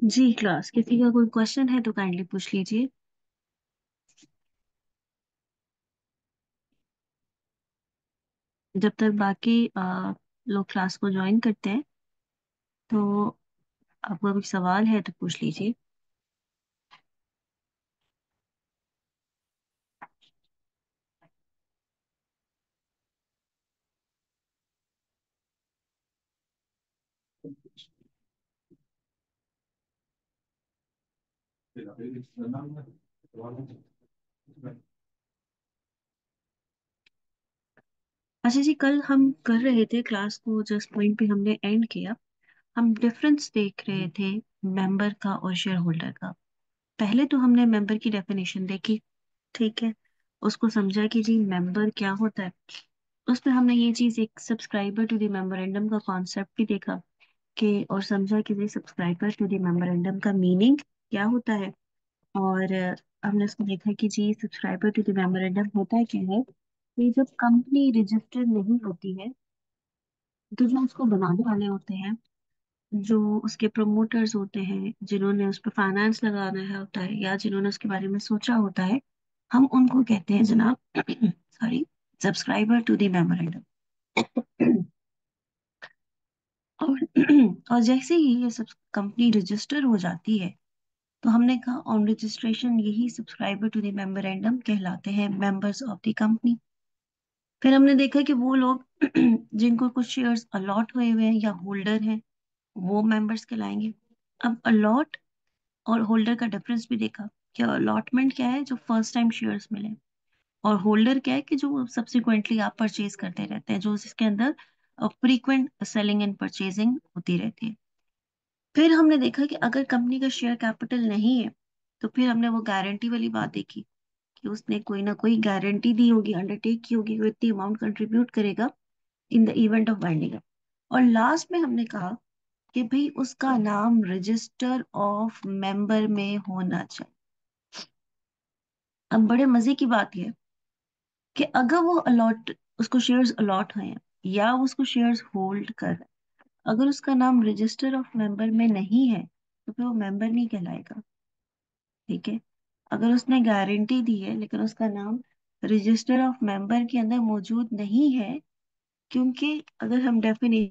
जी class, किसी का कोई क्वेश्चन है तो काइंडली पूछ लीजिए। जब तक बाकी लोग क्लास को ज्वाइन करते हैं तो आपको कोई सवाल है तो पूछ लीजिए। अच्छा जी, कल हम कर रहे थे क्लास को, जस्ट पॉइंट पे हमने एंड किया। हम डिफरेंस देख रहे थे मेंबर का और शेयर होल्डर का। पहले तो हमने मेंबर की डेफिनेशन देखी, ठीक है। उसको समझा कि जी मेंबर क्या होता है। उसमें हमने ये चीज, एक सब्सक्राइबर टू द मेमोरेंडम का कॉन्सेप्ट भी देखा कि, और समझा कि जी सब्सक्राइबर टू द मेमोरेंडम का मीनिंग क्या होता है। और हमने उसको देखा कि जी सब्सक्राइबर टू द मेमोरेंडम होता है क्या है। ये जब कंपनी रजिस्टर नहीं होती है तो जो उसको बनाने वाले होते हैं, जो उसके प्रमोटर्स होते हैं, जिन्होंने उस पर फाइनेंस लगाना है होता है या जिन्होंने उसके बारे में सोचा होता है, हम उनको कहते हैं जनाब sorry, subscriber to the memorandum. और और जैसे ही ये सब कंपनी रजिस्टर हो जाती है तो हमने कहा ऑन रजिस्ट्रेशन यही सब्सक्राइबर टू द मेमोरेंडम कहलाते हैं, मेंबर्स ऑफ द कंपनी। फिर हमने देखा कि वो लोग जिनको कुछ शेयर्स अलॉट हुए हुए हैं या होल्डर हैं, वो मेंबर्स कहलाएंगे। अब अलॉट और होल्डर का डिफरेंस भी देखा। क्या अलॉटमेंट क्या है? जो फर्स्ट टाइम शेयर्स मिले। और होल्डर क्या है? कि जो सब्सिक्वेंटली आप परचेज करते रहते हैं, जो इसके अंदर फ्रीक्वेंट सेलिंग एंड परचेजिंग होती रहती है। फिर हमने देखा कि अगर कंपनी का शेयर कैपिटल नहीं है तो फिर हमने वो गारंटी वाली बात देखी कि उसने कोई ना कोई गारंटी दी होगी, अंडरटेक की होगी, वो इतनी अमाउंट कंट्रीब्यूट करेगा in the event of winding up. और लास्ट में हमने कहा कि भाई उसका नाम रजिस्टर ऑफ मेंबर में होना चाहिए। अब बड़े मजे की बात यह है कि अगर वो अलॉट, उसको शेयर्स अलॉट हुए हैं या उसको शेयर्स होल्ड कर रहा है, अगर उसका नाम रजिस्टर ऑफ मेंबर में नहीं है तो फिर वो मेंबर नहीं कहलाएगा, ठीक है। अगर उसने गारंटी दी है लेकिन उसका नाम रजिस्टर ऑफ मेंबर के अंदर मौजूद नहीं है, क्योंकि अगर हम डेफिनेशन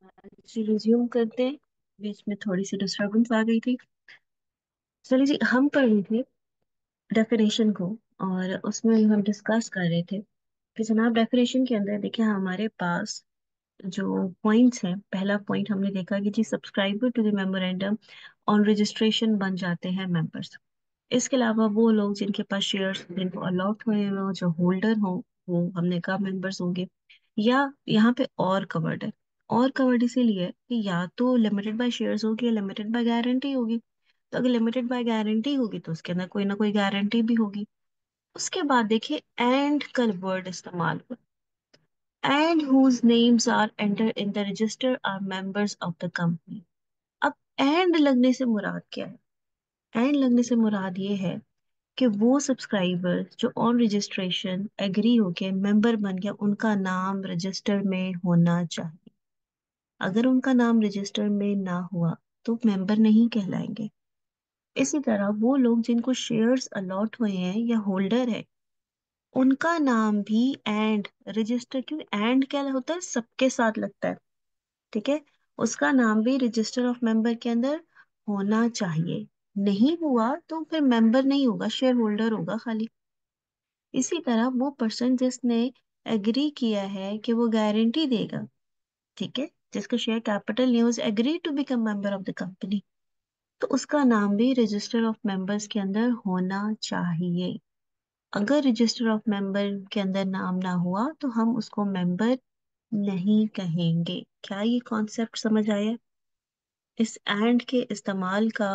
जी रिज्यूम करते हैं। बीच में थोड़ी सी डिस्टरबेंस आ गई थी। चलिए जी, हम पढ़ रहे थे डेफिनेशन को, और उसमें हम डिस्कस कर रहे थे कि जनाब डेफिनेशन के अंदर देखिए हमारे पास जो पॉइंट्स हैं। पहला पॉइंट हमने देखा कि जी subscriber to the memorandum on registration बन जाते हैं मेंबर्स। इसके अलावा वो लोग जिनके पास शेयर्स जिनको अलॉट हुए हो, जो होल्डर हो, वो हमने कहा मेंबर्स होंगे। या यहाँ पे और कवर्ड है। और कवर्ड इसीलिए है कि या तो लिमिटेड बाय शेयर्स होगी या लिमिटेड बाय गारंटी होगी। तो अगर लिमिटेड बाय गारंटी होगी तो उसके अंदर कोई ना कोई गारंटी भी होगी। उसके बाद देखिए एंड का वर्ड इस्तेमाल हुआ, and whose names are enter in the register are members of the company. अब एंड लगने से मुराद क्या है? एंड लगने से मुराद ये है कि वो सब्सक्राइबर जो ऑन रजिस्ट्रेशन एग्री होके मेंबर बन गया, उनका नाम रजिस्टर में होना चाहिए। अगर उनका नाम रजिस्टर में ना हुआ तो मेंबर नहीं कहलाएंगे। इसी तरह वो लोग जिनको शेयर्स अलॉट हुए हैं या होल्डर है, उनका नाम भी एंड रजिस्टर, क्यों एंड क्या होता है, सबके साथ लगता है, ठीक है। उसका नाम भी रजिस्टर ऑफ मेंबर के अंदर होना चाहिए। नहीं हुआ तो फिर मेंबर नहीं होगा, शेयर होल्डर होगा खाली। इसी तरह वो पर्सन जिसने एग्री किया है कि वो गारंटी देगा, ठीक है, जिसका share capital news agree to become member of the company, तो उसका नाम भी रजिस्टर ऑफ मेंबर्स के अंदर होना चाहिए। अगर रजिस्टर ऑफ मेंबर के अंदर नाम ना हुआ तो हम उसको मेंबर नहीं कहेंगे। क्या ये कॉन्सेप्ट समझ आया? इस एंड के इस्तेमाल का।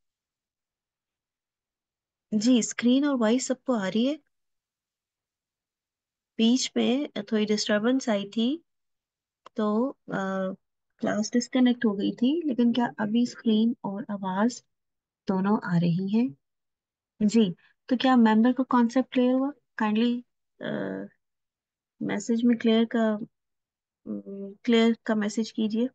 जी स्क्रीन और वॉइस सबको आ रही है? बीच में थोड़ी डिस्टरबेंस आई थी, तो क्लास डिस्कनेक्ट हो गई थी, लेकिन क्या अभी स्क्रीन और आवाज दोनों आ रही हैं? जी। तो क्या मेंबर को कॉन्सेप्ट क्लियर हुआ? काइंडली मैसेज में क्लियर का मैसेज कीजिए।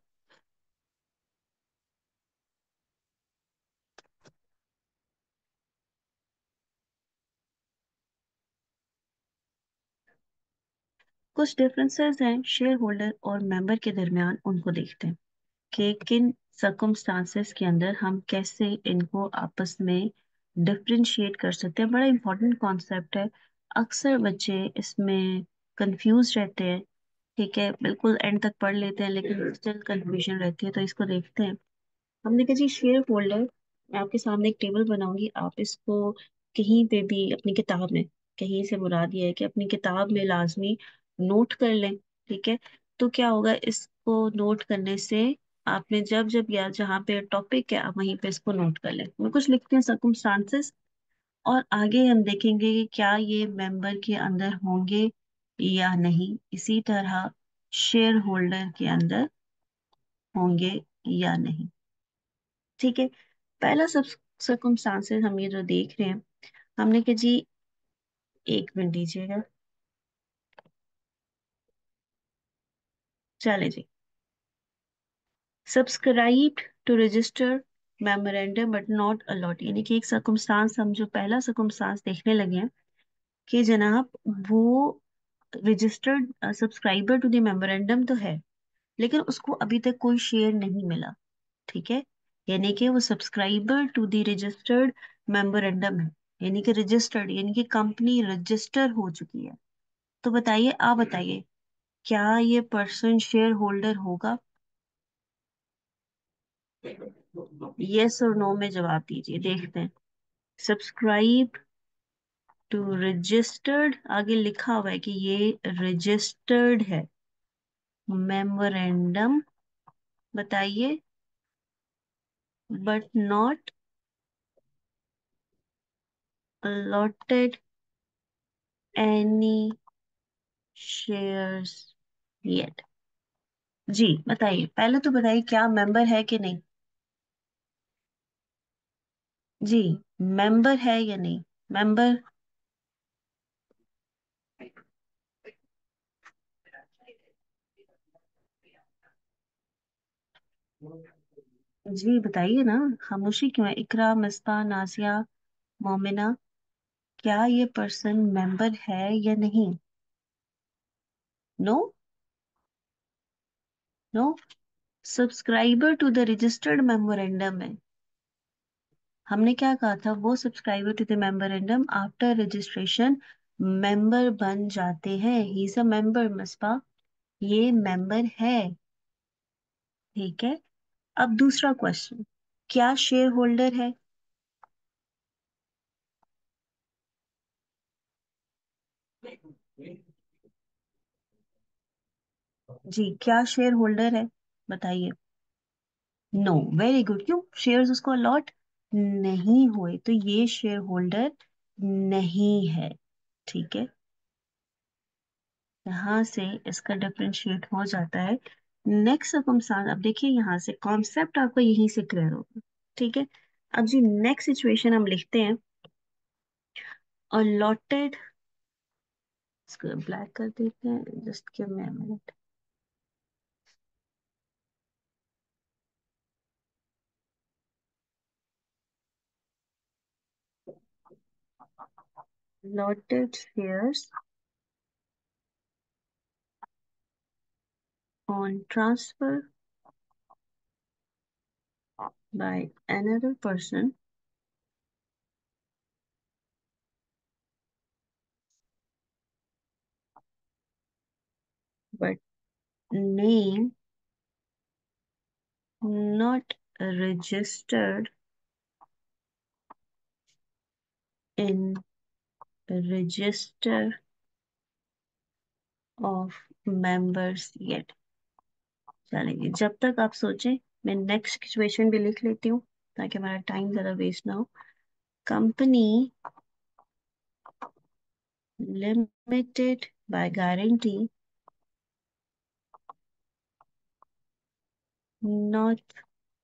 कुछ डिफरेंसेस हैं शेयर होल्डर और मेंबर के दरमियान, उनको देखते हैं कि किन सर्कमस्टांसेस के अंदर हम कैसे इनको आपस में डिफरेंशिएट कर सकते हैं। बड़ा इंपॉर्टेंट कॉन्सेप्ट है। अक्सर बच्चे इसमें कंफ्यूज रहते हैं। ठीक है, बिल्कुल एंड तक पढ़ लेते हैं लेकिन स्टिल कंफ्यूजन रहती है, तो इसको देखते हैं। हमने कहा जी शेयर होल्डर, मैं आपके सामने एक टेबल बनाऊंगी, आप इसको कहीं पे भी अपनी किताब में, कहीं से मुराद ये है कि अपनी किताब में लाजमी नोट कर लें। ठीक है। तो क्या होगा, इसको नोट करने से आपने जब जब या जहाँ पे टॉपिक है आप वहीं पे इसको नोट कर लें। मैं कुछ लिखते हैं सर्कमस्टांसेस, और आगे हम देखेंगे कि क्या ये मेंबर के अंदर होंगे या नहीं। इसी तरह शेयर होल्डर के अंदर होंगे या नहीं। ठीक है। पहला सब सर्कमस्टांसेस हम ये जो देख रहे हैं, हमने कहा जी, एक मिनट दीजिएगा। चले जी। Subscribe to register memorandum but not allot, यानी कि एक सर्कमस्टांस, हम जो पहला सर्कमस्टांस देखने लगे हैं कि जनाब वो registered subscriber to the memorandum तो है, लेकिन उसको अभी तक कोई शेयर नहीं मिला। ठीक है। यानी कि वो subscriber to the registered memorandum है, यानी कि रजिस्टर्ड, यानी कि कंपनी रजिस्टर हो चुकी है। तो बताइए, आप बताइए, क्या ये पर्सन शेयर होल्डर होगा? यस और नो में जवाब दीजिए, देखते हैं। सब्सक्राइब टू रजिस्टर्ड, आगे लिखा हुआ है कि ये रजिस्टर्ड है मेमोरेंडम, बताइए, but not allotted any shares yet। जी बताइए, पहले तो बताइए क्या मेंबर है कि नहीं। जी, मेंबर है या नहीं? मेंबर। जी बताइए ना, खामोशी क्यों है? इकरा, मिस्बा, नाजिया, मोमिना, क्या ये पर्सन मेंबर है या नहीं? No? No? Subscriber to the registered memorandum है। हमने क्या कहा था, वो subscriber to the memorandum after registration member बन जाते हैं। ही इज अ मेंबर मस्पा, ये मेंबर है। ठीक है। अब दूसरा क्वेश्चन, क्या शेयर होल्डर है? जी, क्या शेयर होल्डर है? बताइए। No, very good. क्यों? शेयर्स उसको अलॉट नहीं हुए, तो ये शेयर होल्डर नहीं है। ठीक है, यहाँ से इसका डिफरेंशिएट हो जाता है। नेक्स्ट अब देखिए, यहाँ से कॉन्सेप्ट आपको यहीं से क्लियर होगा। ठीक है। अब जी नेक्स्ट सिचुएशन हम लिखते हैं, अलॉटेड, इसको ब्लैक कर देते हैं, just give me a minute. allotted shares on transfer by another person but name not registered in register of members yet। चलेंगे, जब तक आप सोचें मैं नेक्स्ट सिचुएशन भी लिख लेती हूँ ताकि हमारा टाइम ज्यादा वेस्ट ना हो। Company limited by guarantee not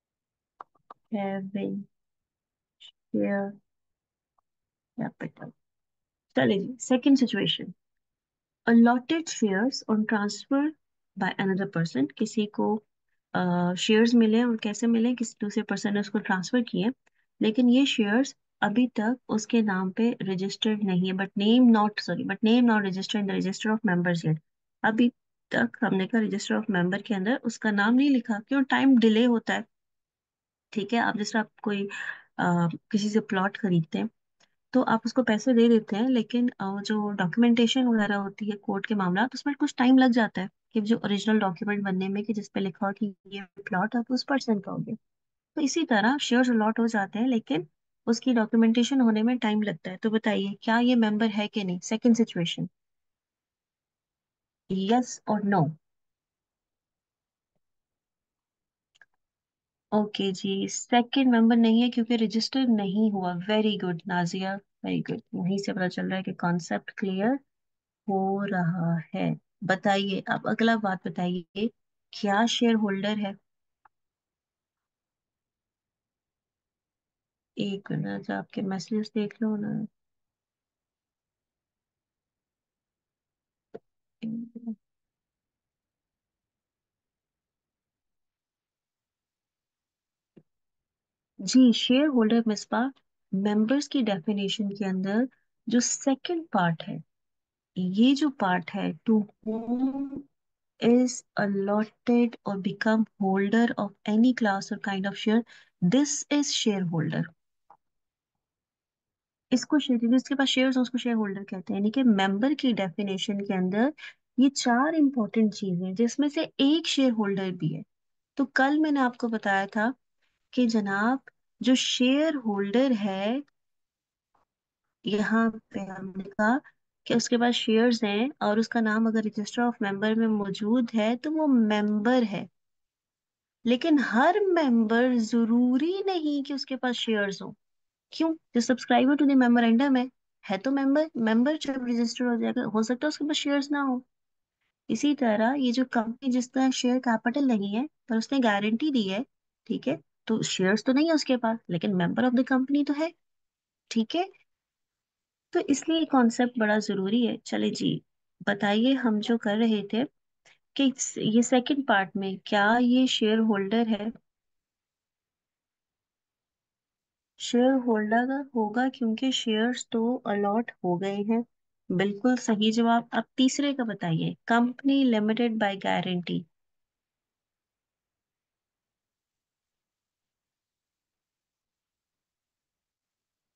having share capital. चलेगी second situation, allotted shares on transfer by another person। किसी को शेयर्स मिले, और कैसे मिले, किसी दूसरे पर्सन ने उसको ट्रांसफर किए, लेकिन ये शेयर्स अभी तक उसके नाम पे रजिस्टर्ड नहीं है, but name not registered in the register of members yet. अभी तक हमने कहा रजिस्टर ऑफ मेंबर के अंदर उसका नाम नहीं लिखा, क्यों? टाइम डिले होता है। ठीक है, आप जैसे आप कोई किसी से प्लॉट खरीदते हैं, तो आप उसको पैसे दे देते हैं, लेकिन जो डॉक्यूमेंटेशन वगैरह होती है, कोर्ट के मामला, तो उसमें कुछ टाइम लग जाता है कि जो ओरिजिनल डॉक्यूमेंट बनने में, कि जिसपे लिखा हो कि ये प्लॉट अब उस पर्सन का हो गया। तो इसी तरह शेयर्स अलॉट हो जाते हैं, लेकिन उसकी डॉक्यूमेंटेशन होने में टाइम लगता है। तो बताइए, क्या ये मेंबर है कि नहीं? सेकंड सिचुएशन, यस और नो? ओके जी, सेकंड मेंबर नहीं है क्योंकि रजिस्टर नहीं हुआ। Very good Nazia, very good. वहीं से पता चल रहा है कि कॉन्सेप्ट क्लियर हो रहा है। बताइए, अब अगला बात बताइए, क्या शेयर होल्डर है? एक मिनट, आपके मैसेज देख लो ना। जी, शेयर होल्डर मिसबा, मेंबर्स की डेफिनेशन के अंदर जो सेकंड पार्ट है, ये जो पार्ट है, to whom is allotted or become holder of any class or kind of share, this is shareholder। इसको शेयर, जिसके पास शेयर्स उसको शेयर होल्डर कहते हैं। यानी कि मेंबर की डेफिनेशन के अंदर ये चार इंपॉर्टेंट चीजें, जिसमें से एक शेयर होल्डर भी है। तो कल मैंने आपको बताया था कि जनाब, जो शेयर होल्डर है, यहाँ पे हमने कहा कि उसके पास शेयर्स हैं और उसका नाम अगर रजिस्टर ऑफ मेंबर में मौजूद है तो वो मेंबर है। लेकिन हर मेंबर जरूरी नहीं कि उसके पास शेयर्स हो। क्यों? जो सब्सक्राइबर टू द मेमोरेंडम है तो मेंबर। मेंबर जब रजिस्टर हो जाएगा, हो सकता है उसके पास शेयर्स ना हो। इसी तरह ये जो कंपनी, जिसका शेयर कैपिटल नहीं है पर उसने गारंटी दी है, ठीक है, तो शेयर्स तो नहीं है उसके पास, लेकिन मेंबर ऑफ द कंपनी तो है। ठीक है, तो इसलिए कॉन्सेप्ट बड़ा जरूरी है। चले जी, बताइए, हम जो कर रहे थे कि ये सेकंड पार्ट में क्या ये शेयर होल्डर है? शेयर होल्डर होगा क्योंकि शेयर्स तो अलॉट हो गए हैं। बिल्कुल सही जवाब। अब तीसरे का बताइए, कंपनी लिमिटेड बाय गारंटी।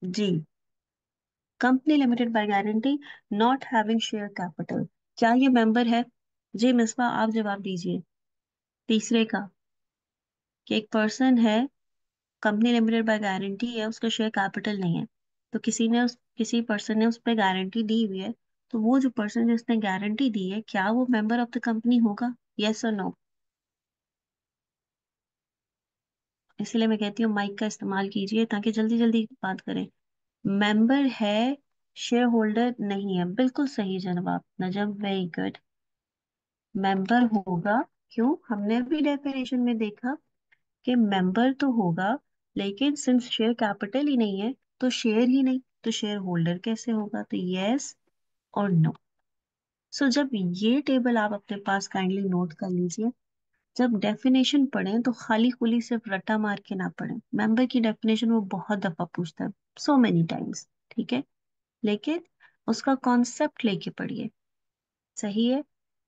जी। Company limited by guarantee not having share capital, क्या ये मेंबर है? जी मिसबा, आप जवाब दीजिए। तीसरे का, कि एक पर्सन है, कंपनी लिमिटेड बाय गारंटी है, उसका शेयर कैपिटल नहीं है, तो किसी पर्सन ने उस पर गारंटी दी हुई है, तो वो जो पर्सन जिसने गारंटी दी है, क्या वो मेंबर ऑफ द कंपनी होगा? यस और नो? इसलिए मैं कहती हूँ माइक का इस्तेमाल कीजिए ताकि जल्दी जल्दी बात करें। मेंबर है, शेयर होल्डर नहीं है, बिल्कुल सही जवाब नजम, वेरी गुड। मेंबर होगा, क्यों? हमने भी डेफिनेशन में देखा कि मेंबर तो होगा, लेकिन सिंस शेयर कैपिटल ही नहीं है, तो शेयर ही नहीं, तो शेयर होल्डर कैसे होगा? तो यस और नो। सो जब ये टेबल आप अपने पास काइंडली नोट कर लीजिए, जब डेफिनेशन पढ़ें तो खाली खुली सिर्फ रट्टा मार के ना पढ़ें। मेंबर की डेफिनेशन वो बहुत दफा पूछता है, सो मेनी टाइम्स, ठीक है, लेकिन उसका कॉन्सेप्ट लेके पढ़िए। सही है,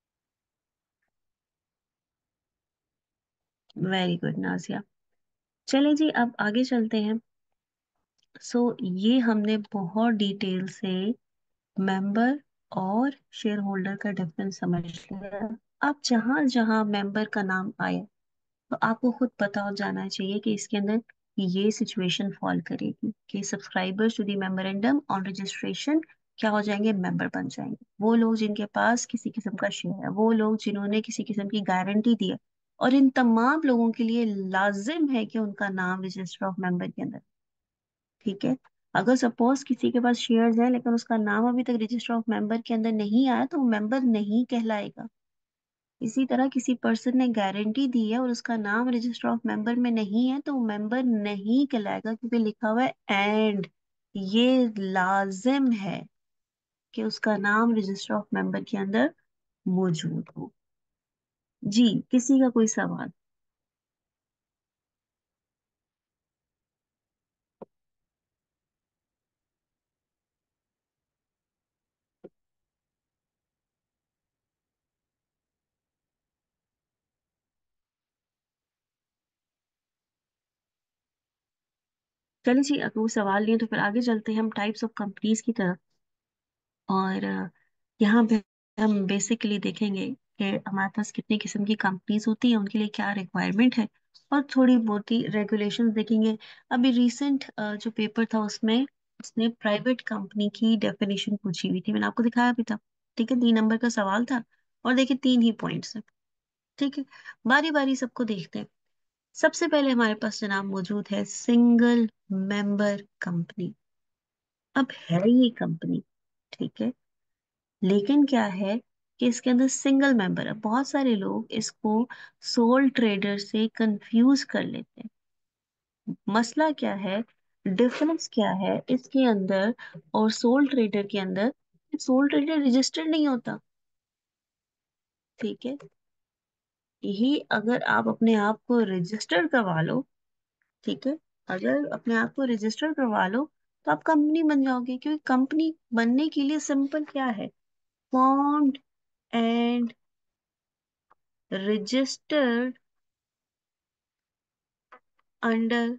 वेरी गुड नाजिया। चले जी, अब आगे चलते हैं। सो ये हमने बहुत डिटेल से मेंबर और शेयर होल्डर का डिफरेंस समझ लिया। अब जहां जहां मेंबर का नाम आए, तो आपको खुद पता हो जाना चाहिए कि इसके अंदर ये सिचुएशन फॉल करेगी कि subscribers to the memorandum on registration क्या हो जाएंगे? मेंबर बन जाएंगे। वो लोग जिनके पास किसी किस्म का शेयर है, वो लोग जिन्होंने किसी किस्म की गारंटी दी है, और इन तमाम लोगों के लिए लाजिम है कि उनका नाम रजिस्टर ऑफ मेंबर के अंदर, ठीक है। अगर सपोज किसी के पास शेयर्स है लेकिन उसका नाम अभी तक रजिस्टर ऑफ मेंबर के अंदर नहीं आया, तो वो मेंबर नहीं कहलाएगा। इसी तरह किसी पर्सन ने गारंटी दी है और उसका नाम रजिस्टर ऑफ मेंबर में नहीं है, तो वो मेंबर नहीं कहलाएगा, क्योंकि लिखा हुआ है एंड, ये लाजिम है कि उसका नाम रजिस्टर ऑफ मेंबर के अंदर मौजूद हो। जी, किसी का कोई सवाल? चलिए जी, अगर वो सवाल नहीं है तो फिर आगे चलते हैं हम टाइप्स ऑफ कंपनीज की तरफ। और यहाँ पे हम बेसिकली देखेंगे कि हमारे पास कितनी किस्म की कंपनीज होती हैं, उनके लिए क्या रिक्वायरमेंट है, और थोड़ी बहुत ही रेगुलेशंस देखेंगे। अभी रिसेंट जो पेपर था उसमें उसने प्राइवेट कंपनी की डेफिनेशन पूछी हुई थी, मैंने आपको दिखाया भी था, ठीक है, 3 नंबर का सवाल था, और देखिए 3 ही पॉइंट्स है, ठीक है। बारी बारी सबको देखते हैं। सबसे पहले हमारे पास जनाब मौजूद है सिंगल मेंबर कंपनी। अब है ये कंपनी, ठीक है, लेकिन क्या है कि इसके अंदर सिंगल मेंबर है। बहुत सारे लोग इसको सोल ट्रेडर से कंफ्यूज कर लेते हैं। मसला क्या है, डिफरेंस क्या है इसके अंदर और सोल ट्रेडर के अंदर? सोल ट्रेडर रजिस्टर्ड नहीं होता, ठीक है। यही अगर आप अपने आप को रजिस्टर करवा लो, ठीक है, अगर अपने आप को रजिस्टर करवा लो, तो आप कंपनी बन जाओगे, क्योंकि कंपनी बनने के लिए सिंपल क्या है, formed and registered under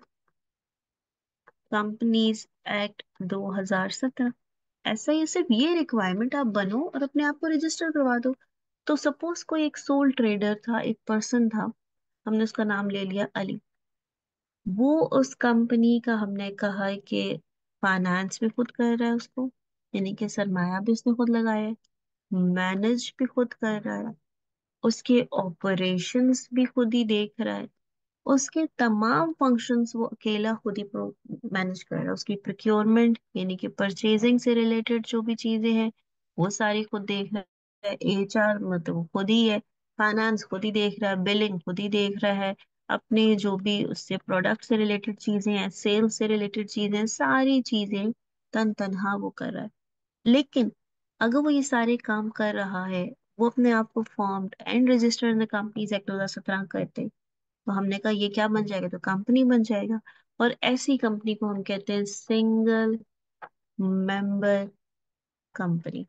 companies act 2017। ऐसा ही है, सिर्फ ये रिक्वायरमेंट, आप बनो और अपने आप को रजिस्टर करवा दो। तो सपोज कोई एक सोल ट्रेडर था, एक पर्सन था, हमने उसका नाम ले लिया अली। वो उस कंपनी का, हमने कहा है कि फाइनेंस भी खुद कर रहा है उसको, यानी कि सरमाया भी उसने खुद लगाया है, मैनेज भी खुद कर रहा है, उसके ऑपरेशंस भी खुद ही देख रहा है, उसके तमाम फंक्शंस वो अकेला खुद ही मैनेज कर रहा है। उसकी प्रोक्योरमेंट यानी कि परचेजिंग से रिलेटेड जो भी चीजें हैं वो सारी खुद देख रहा है, एचआर मतलब वो खुद ही है, फाइनेंस खुद ही देख रहा है, बिलिंग खुद ही देख रहा है, अपने जो भी उससे प्रोडक्ट से रिलेटेड चीजें हैं, सेल्स से रिलेटेड चीजें हैं, सारी चीजें तन तनहा वो कर रहा है। लेकिन अगर वो ये सारे काम कर रहा है, वो अपने आप को formed and registered in the companies act 2017 करते, तो हमने कहा ये क्या बन जाएगा? तो कंपनी बन जाएगा। और ऐसी कंपनी को हम कहते हैं सिंगल मेंबर कंपनी।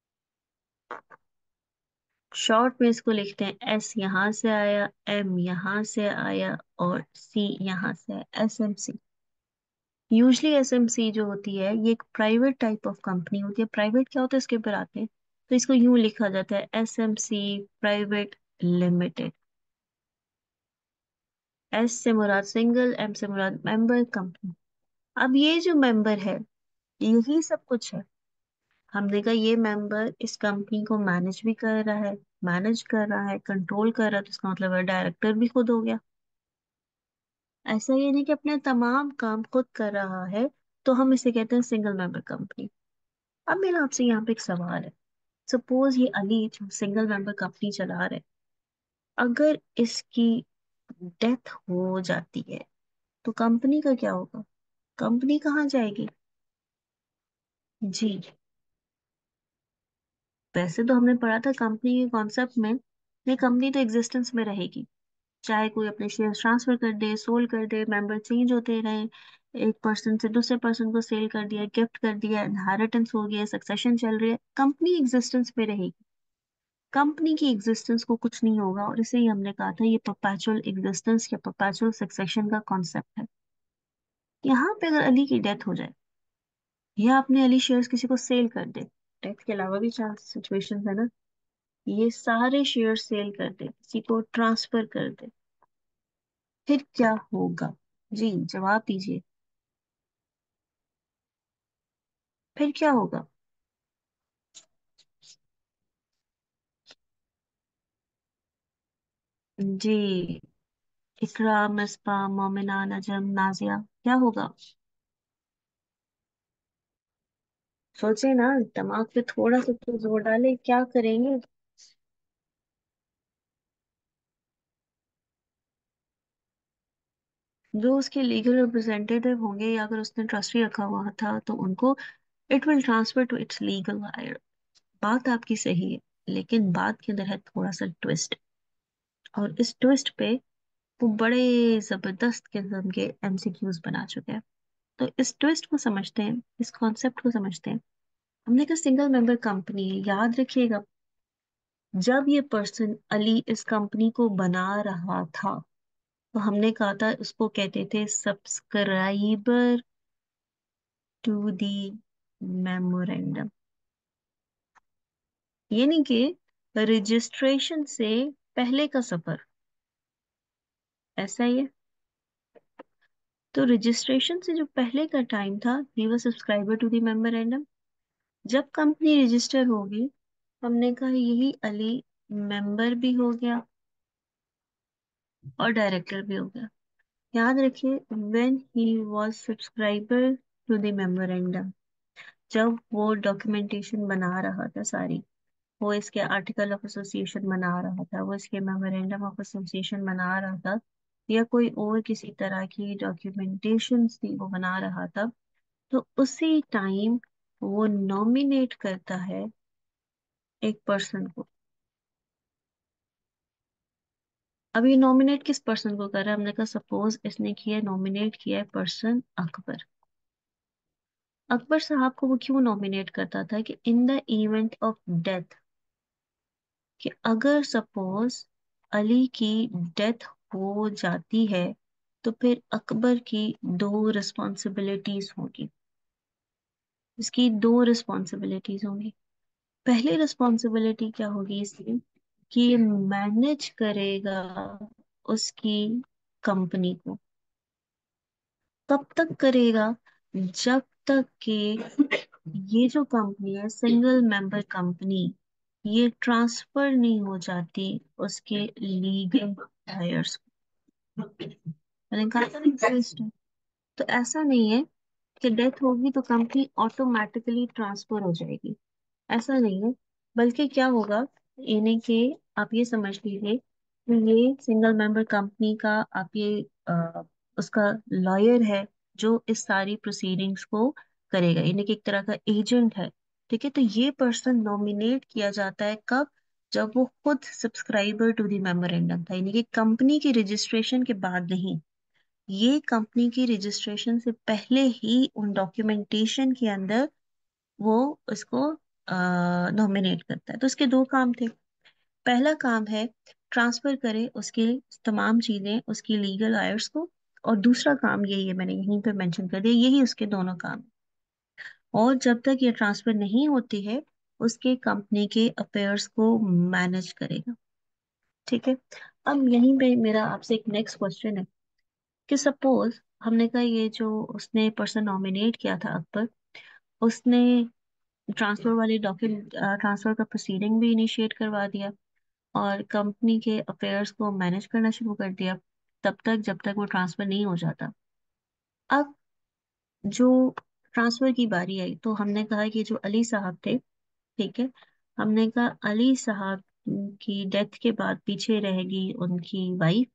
शॉर्ट में इसको लिखते हैं एस, यहां से आया, एम यहां से आया, और सी यहां से आया, S M C. Usually SMC जो होती है ये एक प्राइवेट टाइप ऑफ कंपनी होती है। प्राइवेट क्या होता है इसके ऊपर आते हैं, तो इसको यूं लिखा जाता है एसएमसी प्राइवेट लिमिटेड। एस से मुराद सिंगल, एम से मुराद मेंबर कंपनी। अब ये जो मेंबर है यही सब कुछ है। हमने कहा ये मेंबर इस कंपनी को मैनेज भी कर रहा है, कंट्रोल कर रहा है, तो इसका मतलब है डायरेक्टर भी खुद हो गया। ऐसा ये नहीं कि अपने तमाम काम खुद कर रहा है, तो हम इसे कहते हैं सिंगल मेंबर कंपनी। अब मेरा आपसे यहाँ पे एक सवाल है। सपोज ये अली जो सिंगल मेंबर कंपनी चला रहा है, अगर इसकी डेथ हो जाती है तो कंपनी का क्या होगा? कंपनी कहाँ जाएगी? जी, वैसे तो हमने पढ़ा था कंपनी के कॉन्सेप्ट में, ये कंपनी तो एग्जिस्टेंस में रहेगी। चाहे कोई अपने शेयर ट्रांसफर कर दे, सोल्ड कर दे, मेंबर चेंज होते रहे, एक पर्सन से दूसरे पर्सन को सेल कर दिया, गिफ्ट कर दिया, इनहेरिटेंस हो गया, सक्सेशन चल रही है, कंपनी एग्जिस्टेंस में रहेगी। कंपनी की एग्जिस्टेंस को कुछ नहीं होगा, और इसे ही हमने कहा था ये परपेचुअल एग्जिस्टेंस या परपेचुअल सक्सेशन का कॉन्सेप्ट है। यहाँ पे अगर अली की डेथ हो जाए या अपने अली शेयर्स किसी को सेल कर दे, डेथ के अलावा भी चार सिचुएशन है ना, ये सारे शेयर सेल कर दे, किसी को ट्रांसफर कर दे, फिर क्या होगा? जी जवाब दीजिए, फिर क्या होगा? जी, इकरा, मिसबा, मोमिना, नजम, नाजिया, क्या होगा? सोचे ना, दिमाग पे थोड़ा सा तो जोर डाले, क्या करेंगे? जो उसके लीगल रिप्रेजेंटेटिव होंगे या अगर उसने ट्रस्टी रखा हुआ था तो उनको it will transfer to its legal liar. बात आपकी सही है, लेकिन बात के अंदर है थोड़ा सा ट्विस्ट, और इस ट्विस्ट पे वो बड़े जबरदस्त किस्म के एमसीक्यूज बना चुके हैं। तो इस ट्विस्ट को समझते हैं, इस कॉन्सेप्ट को समझते हैं। हमने कहा सिंगल मेंबर कंपनी, याद रखिएगा, जब ये पर्सन अली इस कंपनी को बना रहा था तो हमने कहा था उसको कहते थे सब्सक्राइबर टू दी मेमोरेंडम। यानी कि रजिस्ट्रेशन से पहले का सफर, ऐसा ही है। तो रजिस्ट्रेशन से जो पहले का टाइम था we were subscriber to the memorandum. जब कंपनी रजिस्टर होगी, हमने कहा यही अली मेंबर भी हो गया और डायरेक्टर भी हो गया। याद रखिए, when he was subscriber to the memorandum, जब वो डॉक्यूमेंटेशन बना रहा था सारी, वो इसके आर्टिकल ऑफ एसोसिएशन बना रहा था, वो इसके मेमोरेंडम ऑफ एसोसिएशन बना रहा था, या कोई और किसी तरह की डॉक्यूमेंटेशन थी वो बना रहा था, तो उसी टाइम वो नॉमिनेट करता है एक पर्सन को। अब ये नॉमिनेट किस पर्सन को कर रहा है? हमने कहा सपोज इसने किया, नॉमिनेट किया है पर्सन अकबर। अकबर साहब को वो क्यों नॉमिनेट करता था? कि in the event of death, कि अगर सपोज अली की डेथ हो जाती है तो फिर अकबर की दो रिस्पॉन्सिबिलिटीज होगी। इसकी दो रिस्पॉन्सिबिलिटीज होंगी। पहली रिस्पॉन्सिबिलिटी क्या होगी इसकी? कि ये मैनेज करेगा उसकी कंपनी को। कब तक करेगा? जब तक कि ये जो कंपनी है सिंगल मेंबर कंपनी, ये ट्रांसफर नहीं हो जाती उसके लीगल हायर्स को। मैंने कहा था ना twist है। तो ऐसा नहीं है कि डेथ होगी तो कंपनी ऑटोमेटिकली ट्रांसफर हो जाएगी, ऐसा नहीं है। बल्कि क्या होगा, इन्हें के आप ये समझ लीजिए कि ये सिंगल मेंबर कंपनी का आप ये उसका लॉयर है जो इस सारी प्रोसीडिंग्स को करेगा, यानी कि एक तरह का एजेंट है। ठीक है, तो ये पर्सन नॉमिनेट किया जाता है कब? जब वो खुद सब्सक्राइबर टू द मेमोरेंडम था, यानी कि कंपनी की रजिस्ट्रेशन के बाद नहीं। ये कंपनी की रजिस्ट्रेशन से पहले ही उन डॉक्यूमेंटेशन के अंदर वो उसको नॉमिनेट करता है। तो उसके दो काम थे। पहला काम है ट्रांसफर करे उसके तमाम चीजें उसकी लीगल आयर्स को, और दूसरा काम यही है, मैंने यहीं पे मेंशन कर दिया, यही उसके दोनों काम। और जब तक ये ट्रांसफर नहीं होती है, उसके कंपनी के अफेयर्स को मैनेज करेगा। ठीक है। अब यहीं पे मेरा आपसे एक नेक्स्ट क्वेश्चन है कि सपोज हमने कहा ये जो उसने पर्सन नॉमिनेट किया था अकबर, उसने ट्रांसफर वाली डॉक्यूमेंट, ट्रांसफर का प्रोसीडिंग भी इनिशिएट करवा दिया और कंपनी के अफेयर्स को मैनेज करना शुरू कर दिया, तब तक जब तक वो ट्रांसफर नहीं हो जाता। अब जो ट्रांसफर की बारी आई तो हमने कहा कि जो अली साहब थे, ठीक है, हमने कहा अली साहब की डेथ के बाद पीछे रहेगी उनकी वाइफ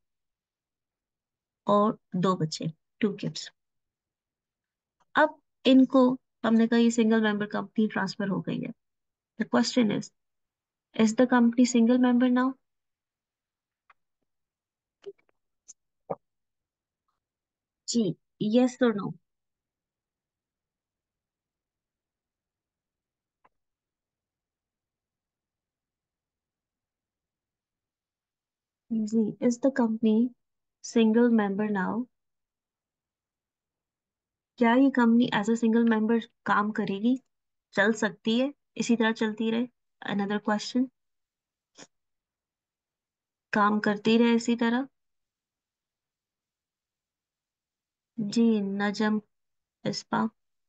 और दो बच्चे, टू किड्स। अब इनको, हमने कहा ये सिंगल मेंबर कंपनी ट्रांसफर हो गई है। The question is the company single member now? जी, यस और नो? जी, is the company single member now? क्या ये company as a single member काम करेगी, चल सकती है, इसी तरह चलती रहे? अनदर क्वेश्चन, काम करती रहे इसी तरह? जी, नजम, इस्पा।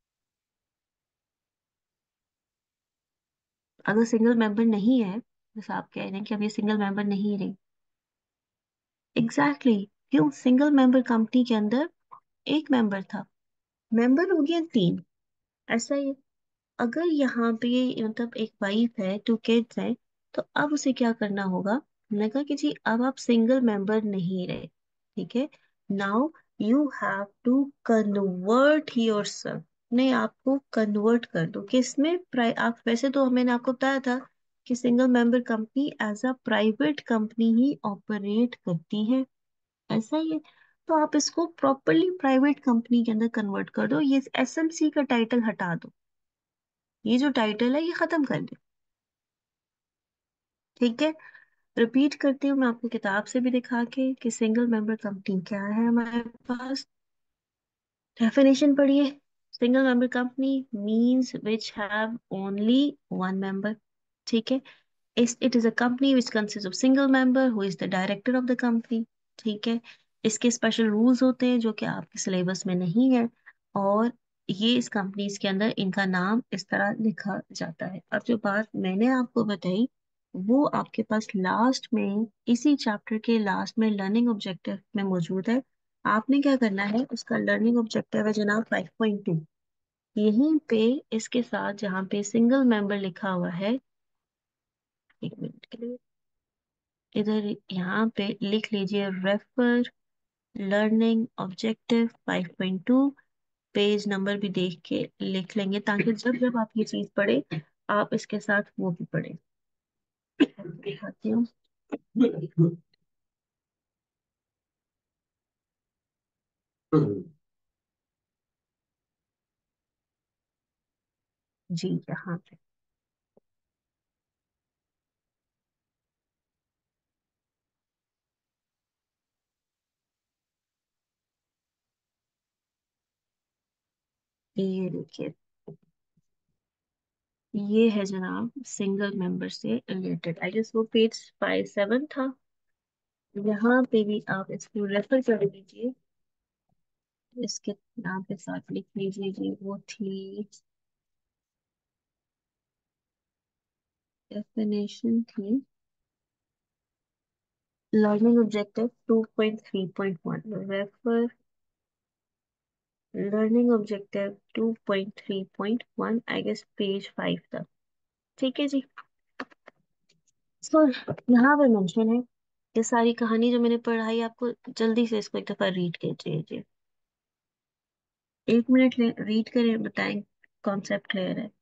अगर सिंगल मेंबर नहीं है, जैसा आप कह रहे हैं कि अब ये सिंगल मेंबर नहीं रही, एग्जैक्टली exactly, क्यों? सिंगल मेंबर कंपनी के अंदर एक मेंबर था, मेंबर हो गया तीन, ऐसा ही है। अगर यहाँ पे मतलब एक वाइफ है, टू किड्स हैं, तो अब उसे क्या करना होगा? हमने कहा कि जी अब आप सिंगल मेंबर नहीं रहे, ठीक है, now you have to convert yourself, अपने आप को कन्वर्ट कर दो किसमें? आप वैसे तो मैंने आपको बताया था कि single member company as a private company ही ऑपरेट करती है, ऐसा ही है। तो आप इसको प्रॉपरली प्राइवेट कंपनी के अंदर कन्वर्ट कर दो, ये एसएमसी का टाइटल हटा दो, ये जो टाइटल है ये खत्म कर दे। ठीक है, रिपीट करती हूँ मैं आपको किताब से भी दिखा के कि सिंगल मेंबर कंपनी क्या है हमारे पास। डेफिनेशन पढ़िए। Single member company means which have only one member. ठीक है, it is a company which consists of single member who is the director of the company। ठीक है, इसके स्पेशल रूल्स होते हैं जो कि आपके सिलेबस में नहीं है, और ये इस कंपनीज के अंदर इनका नाम इस तरह लिखा जाता है। अब जो बात मैंने आपको बताई वो आपके पास लास्ट में, इसी चैप्टर के लास्ट में लर्निंग ऑब्जेक्टिव में मौजूद है। आपने क्या करना है, उसका लर्निंग ऑब्जेक्टिव है जनाब 5.2, यहीं पे इसके साथ जहाँ पे सिंगल मेंबर लिखा हुआ है, एक मिनट के लिए, इधर यहाँ पे लिख लीजिए refer learning objective 5.2, page number भी देख के लिख लेंगे ताकि जब जब आप ये चीज पढ़े आप इसके साथ वो भी पढ़े। दिखाती हूँ। जी, यहाँ पे ये देखिए, ये है जनाब सिंगल मेंबर से रिलेटेड, आई गेस वो पेज 5-7 था। यहाँ पे भी आप इसको रेफर कर लीजिए, इसके नाम के साथ लिख लीजिए जी, वो थी डेफिनेशन थी learning objective 2.3.1, refer learning objective 2.3.1, I guess page 5 तक। ठीक है जी। सो यहाँ पे मेंशन है, ये सारी कहानी जो मैंने पढ़ाई आपको, जल्दी से इसको एक दफा रीड कीजिए जी, 1 मिनट ले रीड करें, बताएं कॉन्सेप्ट क्लियर है?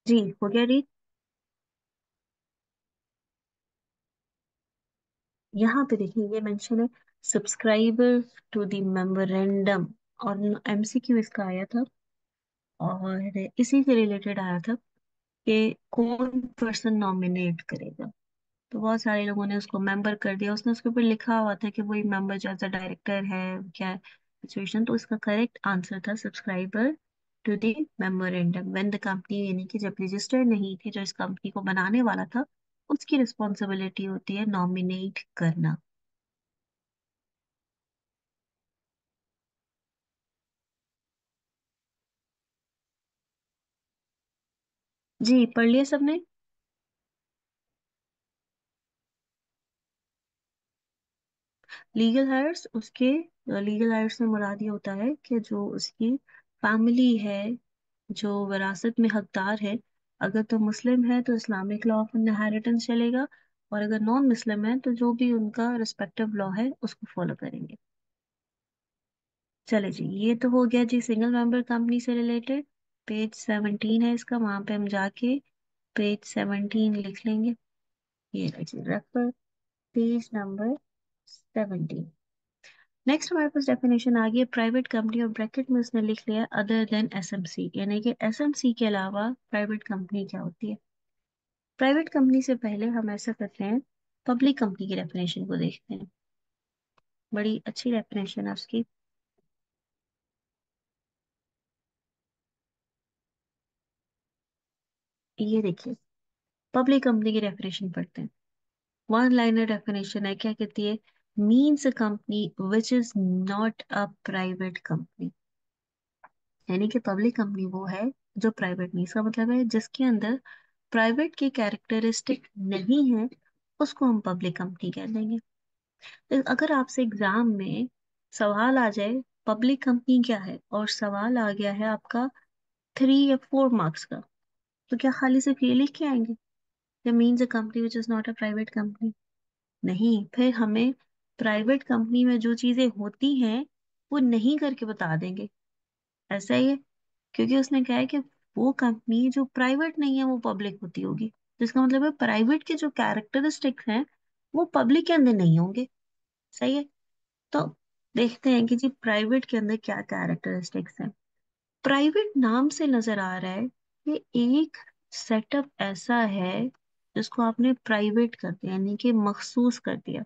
जी हो गया रीड। यहाँ पे देखिए ये मेंशन है, सब्सक्राइबर टू द मेमोरेंडम। और एमसीक्यू इसका आया था, और इसी से रिलेटेड आया था कि कौन पर्सन नॉमिनेट करेगा। तो बहुत सारे लोगों ने उसको मेंबर कर दिया, उसने उसके ऊपर लिखा हुआ था कि वही मेंबर जो एज अ डायरेक्टर है, क्या सिचुएशन। तो इसका करेक्ट आंसर था subscriber to the memorandum when the company, यानी कि जब रजिस्टर्ड नहीं थे, जो इस कंपनी को बनाने वाला था, उसकी रिस्पॉन्सिबिलिटी होती है नॉमिनेट करना। जी पढ़ लिया सबने। लीगल हायर्स, उसके लीगल हायर्स से मुराद ये होता है कि जो उसकी फैमिली है, जो विरासत में हकदार है। अगर तो मुस्लिम है तो इस्लामिक लॉ ऑफ इनहेरिटेंस चलेगा, और अगर नॉन मुस्लिम है तो जो भी उनका रिस्पेक्टिव लॉ है उसको फॉलो करेंगे। चले जी, ये तो हो गया जी सिंगल मेंबर कंपनी से रिलेटेड। पेज 17 है इसका, वहां पे हम जाके पेज 17 लिख लेंगे। ये रहा जी रेफर, पेज नंबर 17। नेक्स्ट हमारे पास डेफिनेशन आ गई है प्राइवेट कंपनी, और ब्रैकेट में उसने लिख लिया अदर देन एसएमसी, यानी कि एसएमसी के अलावा प्राइवेट कंपनी क्या होती है। प्राइवेट कंपनी से पहले हम ऐसा करते हैं, पब्लिक कंपनी की डेफिनेशन को देखते हैं। बड़ी अच्छी डेफिनेशन है उसकी। ये देखिए, पब्लिक कंपनी की डेफिनेशन पढ़ते हैं। वन लाइनर डेफिनेशन है, क्या कहती है? Means a company which is not a private company. यानी कि पब्लिक कंपनी वो है जो प्राइवेट नहीं, इसका मतलब है जिसके अंदर प्राइवेट की कैरेक्टरिस्टिक नहीं है, उसको हम पब्लिक कंपनी कह देंगे। तो अगर आपसे एग्जाम में सवाल आ जाए पब्लिक कंपनी क्या है, और सवाल आ गया है आपका 3 या 4 मार्क्स का, तो क्या खाली सिर्फ ये लिख के आएंगे, means a company which is not a private company? नहीं, फिर हमें प्राइवेट कंपनी में जो चीजें होती हैं वो नहीं करके बता देंगे। ऐसा ही है, क्योंकि उसने कहा है कि वो कंपनी जो प्राइवेट नहीं है वो पब्लिक होती होगी, जिसका मतलब है प्राइवेट के जो कैरेक्टरिस्टिक्स हैं वो पब्लिक के अंदर नहीं होंगे। सही है। तो देखते हैं कि जी प्राइवेट के अंदर क्या कैरेक्टरिस्टिक्स हैं। प्राइवेट नाम से नजर आ रहा है कि एक सेटअप ऐसा है जिसको आपने प्राइवेट कर दिया, यानी कि मखसूस कर दिया।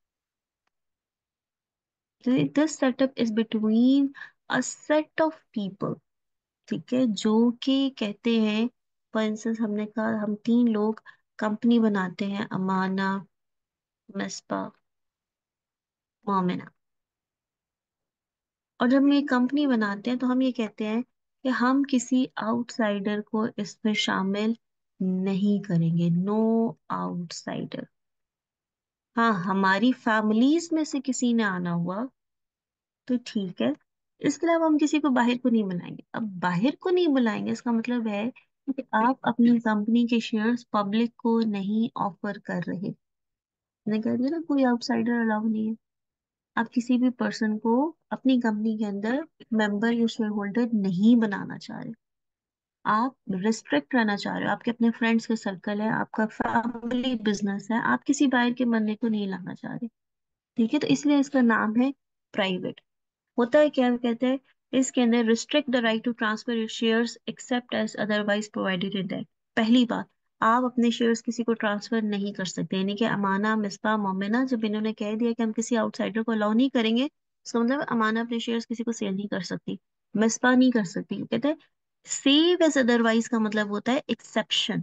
This setup is between a set of people, ठीक है, जो कि कहते हैं, फॉर इंस्टेंस हमने कहा हम 3 लोग कंपनी बनाते हैं, अमाना, मिसबा, मोमिना। और जब हम ये कंपनी बनाते हैं तो हम ये कहते हैं कि हम किसी आउटसाइडर को इसमें शामिल नहीं करेंगे, नो आउटसाइडर। हाँ, हमारी फैमिलीज में से किसी ने आना हुआ तो ठीक है, इसके अलावा हम किसी को बाहर को नहीं बनाएंगे। अब बाहर को नहीं बुलाएंगे इसका मतलब है कि आप अपनी कंपनी के शेयर्स पब्लिक को नहीं ऑफर कर रहे। मैंने कह दिया ना, कोई आउटसाइडर अलाउ नहीं है। आप किसी भी पर्सन को अपनी कंपनी के अंदर मेंबर या शेयर होल्डर नहीं बनाना चाह रहे। आप रिस्ट्रिक्ट रहना चाह रहे हो, आपके अपने फ्रेंड्स के सर्कल है, आपका फैमिली बिजनेस है, आप किसी बाहर के बंदे को नहीं लाना चाह रहे। ठीक है, तो इसलिए इसका नाम है प्राइवेट। होता है क्या, कहते हैं इसके अंदर restrict the right to transfer your shares except as otherwise provided in that. पहली बात, आप अपने शेयर्स किसी को ट्रांसफर नहीं कर सकते, यानी कि अमाना, मिसबा, मोमिना जब इन्होंने कह दिया कि हम किसी आउटसाइडर को अलाउ नहीं करेंगे, इसका मतलब अमाना अपने शेयर्स किसी को सेल नहीं कर सकती, मिसबा नहीं कर सकती। कहते हैं सेव एज अदरवाइज का मतलब होता है एक्सेप्शन।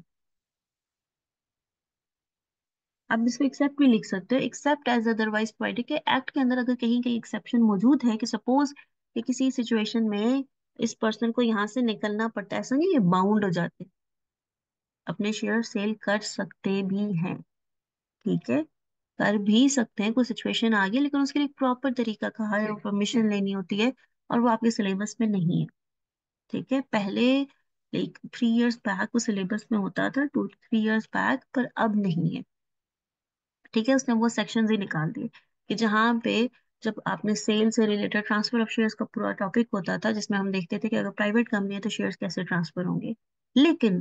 आप इसको एक्सेप्ट भी लिख सकते हो, एक्सेप्ट एज अदरवाइज प्रोवाइडेड के एक्ट के अंदर अगर कहीं कहीं एक्सेप्शन मौजूद है, कि सपोज कि किसी सिचुएशन में इस पर्सन को यहाँ से निकलना पड़ता है, ऐसा नहीं ये बाउंड हो जाते, अपने शेयर सेल कर सकते भी हैं। ठीक है, कर भी सकते हैं, कोई सिचुएशन आ गई, लेकिन उसके लिए प्रॉपर तरीका कहा है, परमिशन लेनी होती है, और वो आपके सिलेबस में नहीं है। ठीक है, पहले लाइक 3 इयर्स बैक वो सिलेबस में होता था, 2 3 इयर्स बैक, पर अब नहीं है। ठीक है, उसने वो सेक्शंस ही निकाल दिए कि जहाँ पे जब आपने सेल से रिलेटेड ट्रांसफर ऑफ शेयर्स का पूरा टॉपिक होता था, जिसमें हम देखते थे कि अगर प्राइवेट कंपनी है तो शेयर्स कैसे ट्रांसफर होंगे। लेकिन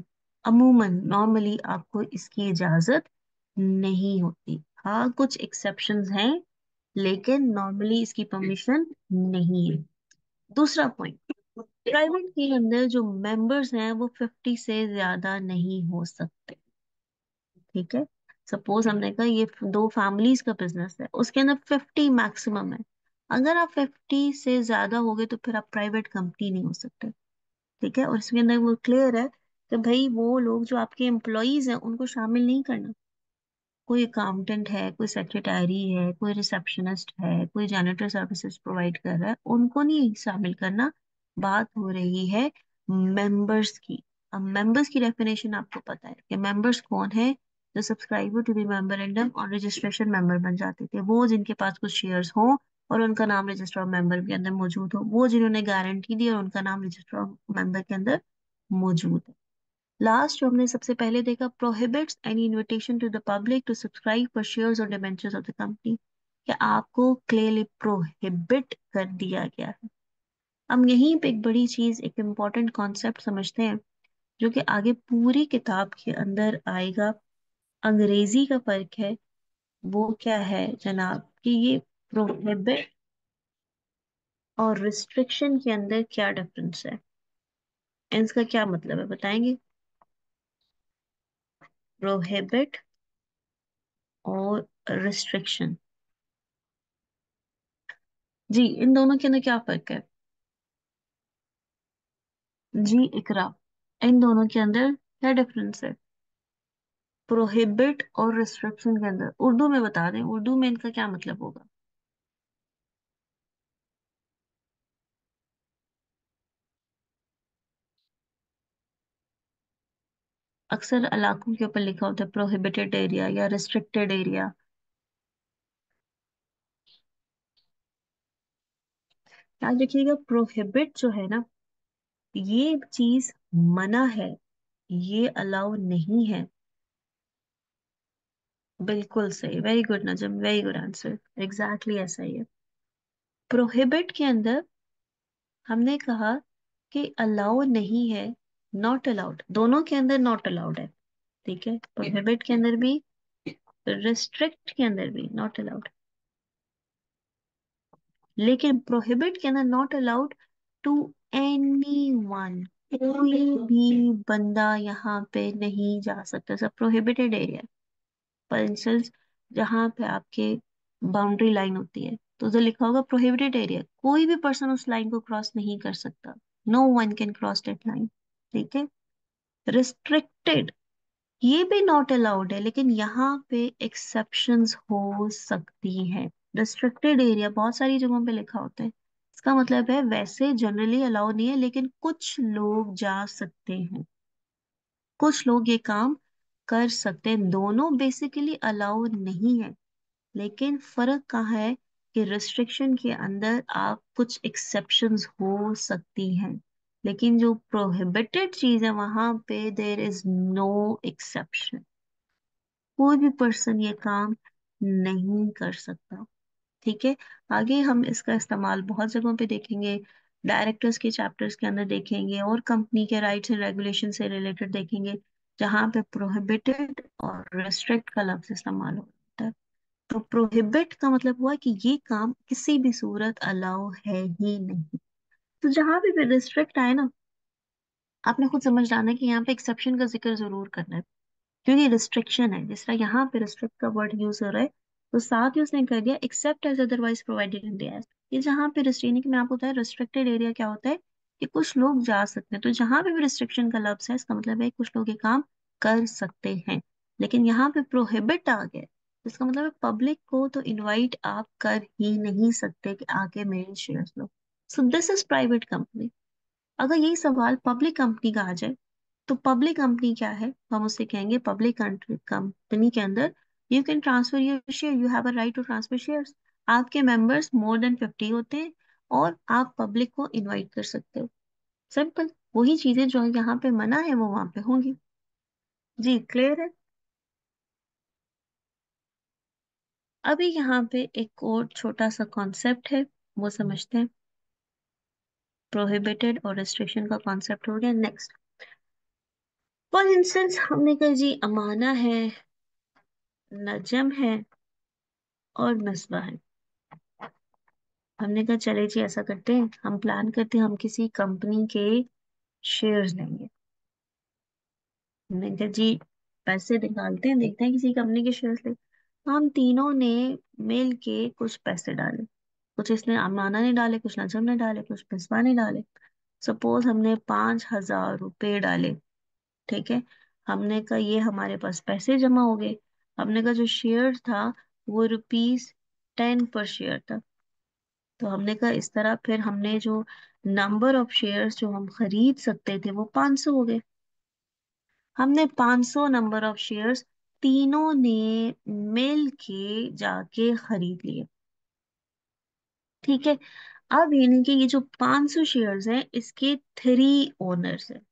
अमूमन नॉर्मली आपको इसकी इजाजत नहीं होती। हाँ, कुछ एक्सेप्शंस हैं, लेकिन नॉर्मली इसकी परमिशन नहीं है। दूसरा पॉइंट, प्राइवेट के अंदर जो मेंबर्स हैं वो 50 से ज्यादा नहीं हो सकते। ठीक है, सपोज हमने कहा ये दो फैमिलीज का बिजनेस है, उसके अंदर 50 मैक्सिमम है। अगर आप 50 से ज्यादा हो गए तो फिर आप प्राइवेट कंपनी नहीं हो सकते। ठीक है, और इसके अंदर वो क्लियर है कि भाई वो लोग जो आपके एम्प्लॉयज हैं उनको शामिल नहीं करना। कोई अकाउंटेंट है, कोई सेक्रेटरी है, कोई रिसेप्शनिस्ट है, कोई जैनिटर सर्विसेज प्रोवाइड कर रहा है, उनको नहीं शामिल करना। बात हो रही है मेंबर्स की। अब मेंबर्स की डेफिनेशन आपको पता है कि मेंबर्स कौन है। जो सब्सक्राइबर टू द मेमोरेंडम और रजिस्ट्रेशन मेंबर बन जाते थे, वो जिनके पास कुछ शेयर्स हो और उनका नाम रजिस्टर ऑफ मेंबर के अंदर मौजूद हो, वो जिन्होंने गारंटी दी और उनका नाम रजिस्टर ऑफ मेंबर के अंदर मौजूद है। लास्ट जो हमने सबसे पहले देखा, prohibits any invitation to the public to subscribe for shares और डिबेंचर्स ऑफ द कंपनी। कि आपको क्लियरली प्रोहिबिट कर दिया गया है। हम यहीं पे एक बड़ी चीज, एक इम्पॉर्टेंट कॉन्सेप्ट समझते हैं, जो कि आगे पूरी किताब के अंदर आएगा। अंग्रेजी का फर्क है। वो क्या है जनाब, कि ये प्रोहिबिट और रिस्ट्रिक्शन के अंदर क्या डिफरेंस है, इसका क्या मतलब है बताएंगे? प्रोहिबिट और रिस्ट्रिक्शन, जी इन दोनों के अंदर क्या फर्क है? जी इकरा, इन दोनों के अंदर क्या डिफरेंस है? प्रोहिबिट और रिस्ट्रिक्शन के अंदर उर्दू में बता दें, उर्दू में इनका क्या मतलब होगा? अक्सर इलाकों के ऊपर लिखा होता है प्रोहिबिटेड एरिया या रिस्ट्रिक्टेड एरिया। याद रखिएगा, प्रोहिबिट जो है ना, ये चीज मना है, ये अलाउ नहीं है। बिल्कुल सही, very good Najam, very good answer, exactly ऐसा ही है। प्रोहिबिट के अंदर हमने कहा कि अलाउ नहीं है, नॉट अलाउड, दोनों के अंदर नॉट अलाउड है। ठीक है, प्रोहिबिट के अंदर भी, रिस्ट्रिक्ट के अंदर भी नॉट अलाउड। लेकिन प्रोहिबिट के अंदर not allowed to anyone, कोई भी बंदा यहाँ पे नहीं जा सकता, सब प्रोहिबिटेड एरिया। फॉर इंस्टेंस, जहाँ पे आपके बाउंड्री लाइन होती है तो जो लिखा होगा प्रोहिबिटेड एरिया, कोई भी पर्सन उस लाइन को क्रॉस नहीं कर सकता। No one can cross that line. ठीक है, रिस्ट्रिक्टेड, ये भी नॉट अलाउड है, लेकिन यहाँ पे एक्सेप्शंस हो सकती हैं। रिस्ट्रिक्टेड एरिया बहुत सारी जगहों पे लिखा होता है, इसका मतलब है वैसे जनरली अलाउ नहीं है, लेकिन कुछ लोग जा सकते हैं, कुछ लोग ये काम कर सकते हैं। दोनों बेसिकली अलाउ नहीं है, लेकिन फर्क कहाँ है कि रिस्ट्रिक्शन के अंदर आप कुछ एक्सेप्शंस हो सकती हैं, लेकिन जो प्रोहिबिटेड चीज है वहां पे देर इज नो एक्सेप्शन। कोई भी पर्सन ये काम नहीं कर सकता। ठीक है, आगे हम इसका इस्तेमाल बहुत जगहों पे देखेंगे। डायरेक्टर्स के चैप्टर्स के अंदर देखेंगे और कंपनी के राइट्स एंड रेगुलेशन से रिलेटेड देखेंगे, जहां पे प्रोहिबिटेड और रेस्ट्रिक्ट का लफ्ज इस्तेमाल होता है। तो प्रोहिबिट का मतलब हुआ कि ये काम किसी भी सूरत अलाउ है ही नहीं। तो जहां भी रिस्ट्रिक्ट आए ना, आपने खुद समझ जाना है कि यहाँ पे एक्सेप्शन का जिक्र जरूर करना है, क्योंकि रिस्ट्रिक्शन है। जिस तरह यहाँ पे रिस्ट्रिक्ट का वर्ड यूज हो रहा है, तो साथ ही उसने कर दिया except as otherwise provided in the act. ये जहाँ पे रिस्ट्रेनिंग में आपको होता है, रिस्ट्रिक्टेड एरिया क्या होता है कि कुछ लोग जा सकते हैं। तो जहां पे भी रिस्ट्रिक्शन का लफ्ज है, इसका मतलब है कुछ लोग ये काम कर सकते हैं। लेकिन यहाँ पे प्रोहिबिट आ गया, तो इसका मतलब है पब्लिक को तो इनवाइट आप कर ही नहीं सकते कि आके मेरे शेयर्स लो। So this is private company. अगर यही सवाल पब्लिक कंपनी का आ जाए, तो पब्लिक कंपनी क्या है, हम उससे कहेंगे पब्लिक कंपनी के अंदर you can transfer your share, you have a right to transfer shares. आपके मेंबर्स मोर देन 50 होते हैं और आप पब्लिक को इनवाइट कर सकते हो। सिंपल, वही चीजें जो यहाँ पे मना है वो वहां पे होंगी। जी क्लियर है। अभी यहाँ पे एक और छोटा सा कॉन्सेप्ट है, वो समझते हैं। प्रोहिबिटेड और रेस्ट्रिक्शन का कॉन्सेप्ट हो गया। नेक्स्ट, फॉर इंस्टेंस हमने कहा जी अमाना है, नजम है और मिसबा है। हमने कहा चले जी ऐसा करते हैं, हम प्लान करते हैं, हम किसी कंपनी के शेयर्स लेंगे। हमने कहा जी पैसे निकालते हैं, देखते हैं किसी कंपनी के शेयर्स ले। हम तीनों ने मिल के कुछ पैसे डाले। कुछ इसने अमाना ने डाले, कुछ नजम ने डाले, कुछ मिसबा ने डाले। सपोज हमने 5,000 रुपए डाले। ठीक है। हमने कहा ये हमारे पास पैसे जमा हो गए। हमने कहा जो शेयर था वो ₹10 पर शेयर था। तो हमने कहा इस तरह फिर हमने जो नंबर ऑफ शेयर्स जो हम खरीद सकते थे वो 500 हो गए। हमने 500 नंबर ऑफ शेयर्स तीनों ने मिल के जाके खरीद लिए। ठीक है। अब यानी कि ये जो 500 शेयर्स हैं इसके 3 ओनर्स हैं।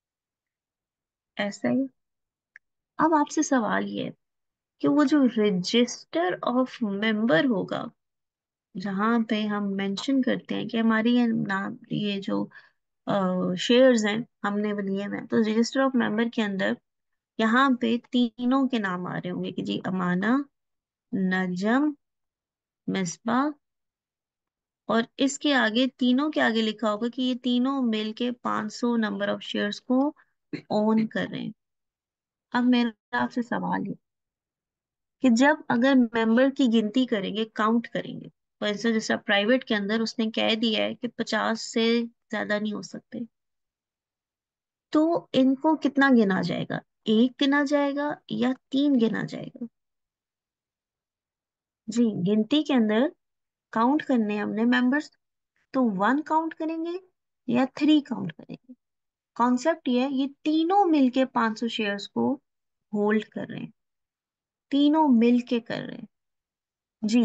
ऐसा ही। अब आपसे सवाल ये है कि वो जो रजिस्टर ऑफ मेंबर होगा, जहां पे हम मेंशन करते हैं कि हमारी ये नाम, ये जो शेयर्स हैं हमने वो लिए हैं, तो रजिस्टर ऑफ मेंबर के अंदर यहाँ पे तीनों के नाम आ रहे होंगे कि जी अमाना, नजम, मिसबा। और इसके आगे तीनों के आगे लिखा होगा कि ये तीनों मिलके 500 नंबर ऑफ शेयर्स को ओन कर रहे हैं। अब मेरा आपसे सवाल है कि जब अगर मेंबर की गिनती करेंगे, काउंट करेंगे, फॉर इंस्टेंस जैसा प्राइवेट के अंदर उसने कह दिया है कि 50 से ज्यादा नहीं हो सकते, तो इनको कितना गिना जाएगा? एक गिना जाएगा या तीन गिना जाएगा? जी, गिनती के अंदर काउंट करने हैं हमने मेंबर्स, तो 1 काउंट करेंगे या 3 काउंट करेंगे? कॉन्सेप्ट ये है, ये तीनों मिलके 500 शेयर्स को होल्ड कर रहे हैं, तीनों मिलके कर रहे हैं। जी,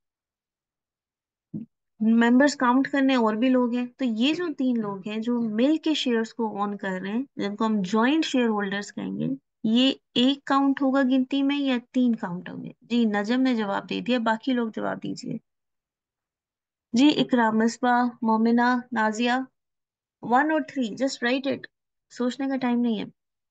मेंबर्स काउंट करने और भी लोग हैं, तो ये जो 3 लोग हैं जो मिल के शेयर्स को ओन कर रहे हैं, जिनको हम जॉइंट शेयर होल्डर्स कहेंगे, ये एक काउंट होगा गिनती में या 3 काउंट होंगे? जी, नजम ने जवाब दे दिया, बाकी लोग जवाब दीजिए। जी, इकरा, मिसबा, मोमिना, नाजिया। 1 और 3, जस्ट राइट इट। सोचने का टाइम नहीं है।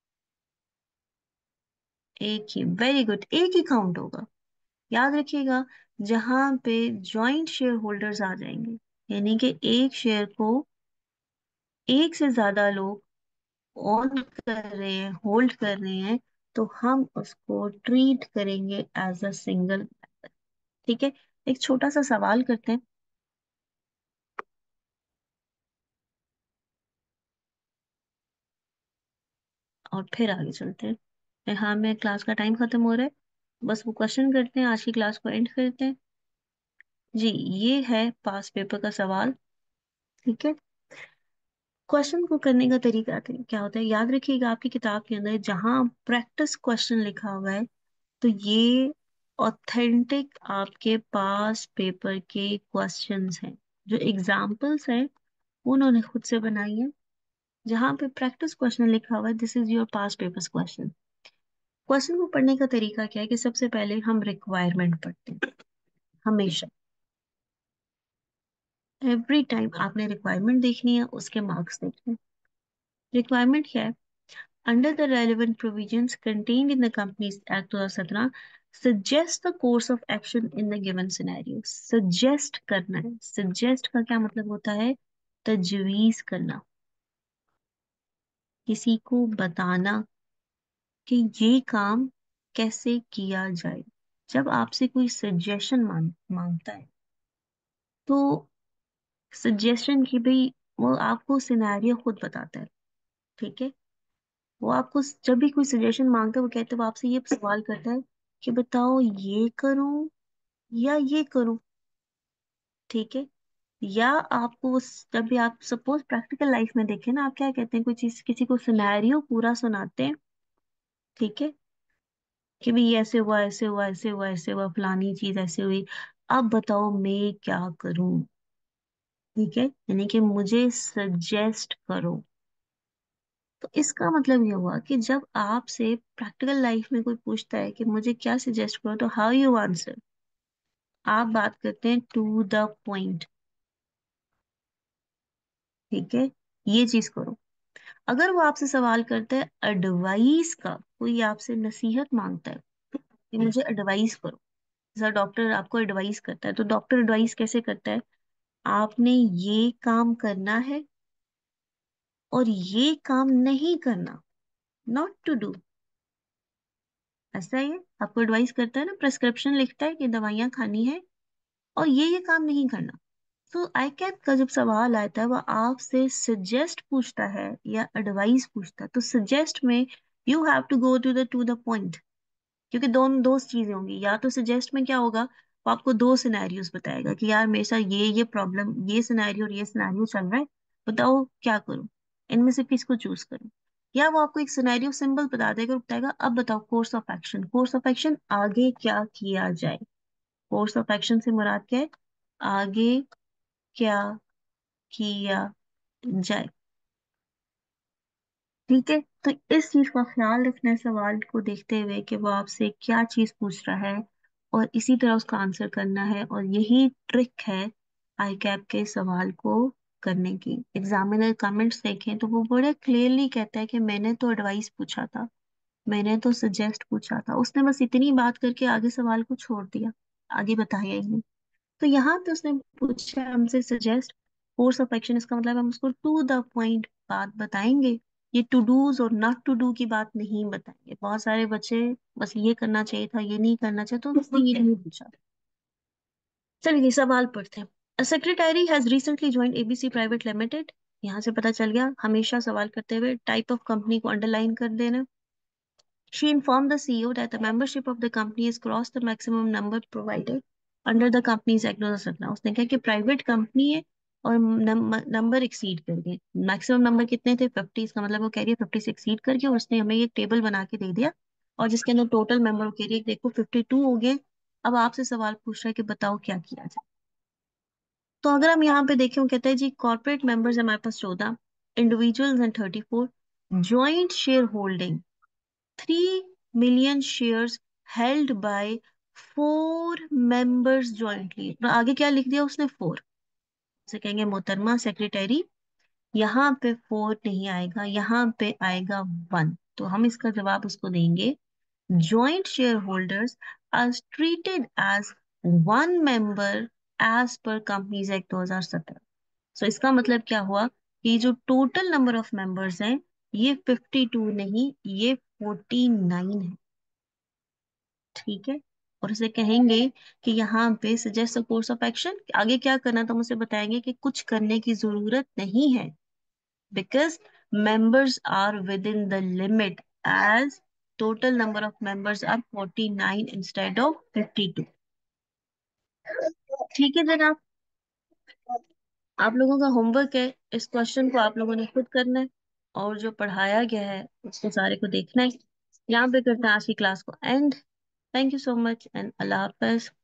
एक ही, वेरी गुड, एक ही काउंट होगा। याद रखिएगा, जहां पे जॉइंट शेयर होल्डर्स आ जाएंगे, यानी कि एक शेयर को एक से ज्यादा लोग ओन कर रहे हैं, होल्ड कर रहे हैं, तो हम उसको ट्रीट करेंगे एज अ सिंगल। ठीक है। एक छोटा सा सवाल करते हैं और फिर आगे चलते हैं। हाँ, मैं क्लास का टाइम खत्म हो रहा है, बस वो क्वेश्चन करते हैं, आज की क्लास को एंड करते हैं। जी, ये है पास पेपर का सवाल। ठीक है। क्वेश्चन को करने का तरीका क्या होता है, याद रखिएगा, आपकी किताब के अंदर जहां प्रैक्टिस क्वेश्चन लिखा हुआ है, तो ये ऑथेंटिक आपके पास पेपर के क्वेश्चंस हैं। जो एग्जाम्पल्स हैं वो उन्होंने खुद से बनाई है। जहां पे प्रैक्टिस क्वेश्चन लिखा हुआ है, this is your past papers question. Question को पढ़ने का तरीका क्या है कि सबसे पहले हम रिक्वायरमेंट पढ़ते हैं। हमेशा, एवरी टाइम आपने रिक्वायरमेंट देखनी है, उसके मार्क्स देखने हैं। रिक्वायरमेंट क्या है? Under the relevant provisions contained in the Companies Act 2017, suggest the course of action in the given scenario. Suggest करना है। Suggest का क्या मतलब होता है? तजवीज करना, किसी को बताना कि ये काम कैसे किया जाए। जब आपसे कोई सजेशन मांगता है, तो सजेशन की भाई, वो आपको सिनेरियो खुद बताता है। ठीक है। वो आपको जब भी कोई सजेशन मांगता है, वो कहते हैं, वो आपसे ये सवाल करता है कि बताओ ये करूं या ये करूं। ठीक है। या आपको जब भी आप सपोज प्रैक्टिकल लाइफ में देखें ना, आप क्या कहते हैं, कोई चीज किसी को सिनेरियो पूरा सुनाते हैं। ठीक है। कि भाई ऐसे हुआ, ऐसे हुआ, ऐसे हुआ, ऐसे हुआ, फलानी चीज ऐसे हुई, अब बताओ मैं क्या करूं। ठीक है। यानी कि मुझे सजेस्ट करो। तो इसका मतलब ये हुआ कि जब आपसे प्रैक्टिकल लाइफ में कोई पूछता है कि मुझे क्या सजेस्ट करो, तो हाउ यू आंसर? आप बात करते हैं टू द पॉइंट। ठीक है। ये चीज करो। अगर वो आपसे सवाल करता है एडवाइस का, कोई आपसे नसीहत मांगता है कि मुझे एडवाइस करो, जैसा डॉक्टर आपको एडवाइस करता है, तो डॉक्टर एडवाइस कैसे करता है? आपने ये काम करना है और ये काम नहीं करना, नॉट टू डू। ऐसा ही है, आपको एडवाइस करता है ना, प्रेस्क्रिप्शन लिखता है कि दवाइयां खानी है और ये काम नहीं करना। तो आई कैप का जब सवाल आता है, वो आपसे सजेस्ट पूछता है या एडवाइस पूछता है, तो सजेस्ट में you have to go to the point. क्योंकि दोनों दो चीजें होंगी, या तो सजेस्ट में क्या होगा, वो आपको दो सिनेरियोस बताएगा कि यार मेरे साथ ये प्रॉब्लम, ये सिनेरियो और ये सिनेरियो चल रहा है, बताओ क्या करूं, इनमें से किसको चूज करूं। या वो आपको एक सिनेरियो सिंबल बता देगा और बताएगा अब बताओ course of action, course of action आगे क्या किया जाए। कोर्स ऑफ एक्शन से मुराद क्या है? आगे क्या किया जाए। ठीक है, तो इस चीज का ख्याल रखना है सवाल को देखते हुए कि वो आपसे क्या चीज पूछ रहा है, और इसी तरह उसका आंसर करना है। और यही ट्रिक है आई कैप के सवाल को करने की। एग्जामिनर कमेंट्स देखें तो वो बड़े क्लियरली कहता है कि मैंने तो एडवाइस पूछा था, मैंने तो सजेस्ट पूछा था, उसने बस इतनी बात करके आगे सवाल को छोड़ दिया, आगे बताया ही नहीं। तो यहाँ पे उसने पूछा हमसे सजेस्ट, कोर्स ऑफ एक्शन, इसका मतलब हम उसको टू द पॉइंट बात बताएंगे। ये टू डूज और नॉट टू डू की बात नहीं बताएंगे। बहुत सारे बच्चे बस ये करना चाहिए था, ये नहीं करना चाहिए, तो उसने ये नहीं पूछा। चलिए सवाल पढ़ते हैं। A secretary has recently joined ABC private limited. यहाँ से पता चल गया, हमेशा सवाल करते हुए टाइप ऑफ कंपनी को अंडरलाइन कर देना। She informed the CEO that the membership of the company has crossed the maximum number provided under the Companies Act 2017। उसने कहा कि प्राइवेट कंपनी है और नंबर एक्सीड कर गए। मैक्सिमम नंबर कितने थे? 50। इसका मतलब वो कह रही है 50 से एक्सीड करके, और उसने हमें ये टेबल बना के दे दिया, और जिसके अंदर टोटल मेंबर वो कह रही है देखो 52 हो गए। अब आपसे सवाल पूछ रहा है कि बताओ क्या किया जाए। तो अगर हम यहाँ पे देखें, वो कहता है जी कॉर्पोरेट मेंबर्स हमारे पास 14, individuals and 34, joint shareholding 3 million shares held by 4 members jointly। तो आगे क्या लिख दिया उसने? 4। उसे कहेंगे मोहतरमा सेक्रेटरी, यहाँ पे 4 नहीं आएगा, यहाँ पे आएगा 1। तो हम इसका जवाब उसको देंगे, joint shareholders are treated as 1 member as per Companies Act 2017। सो इसका मतलब क्या हुआ कि जो टोटल नंबर ऑफ मेंबर्स हैं, ये 52 नहीं, ये 49 है। ठीक है, और उसे कहेंगे कि यहाँ पे suggest a course of action, आगे क्या करना, तो हम उसे बताएंगे कि कुछ करने की जरूरत नहीं है, because members are within the limit, as total number of members are 49 instead of 52। ठीक है जनाब, आप लोगों का होमवर्क है, इस क्वेश्चन को आप लोगों ने खुद करना है, और जो पढ़ाया गया है उसको सारे को देखना है। यहाँ पे करते हैं आज की क्लास को end. Thank you so much and अल्लाह हाफिज।